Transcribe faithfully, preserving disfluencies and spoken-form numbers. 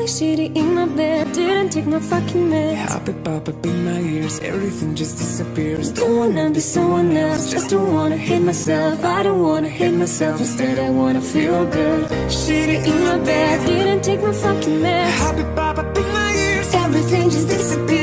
like shitty in my bed. Didn't take my fucking meds. Pop it, pop up in my ears, everything just disappears. Don't wanna be someone else, just don't wanna hate myself. I don't wanna hate myself, instead I wanna feel good. Shitty in my bed, didn't take my fucking meds. Pop it, pop up in my ears, everything just disappears.